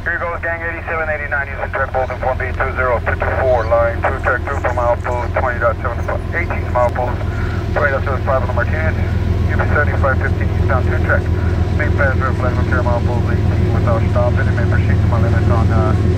Here goes gang 8789 using track bolt and 1B20224, line 2 track 2 for mile pool 20.75, 18 mile pool 20.75 on the Martinez, UB7515 eastbound 2 track, main passenger flight repair mile pool 18 without stopping and may proceed to my limits on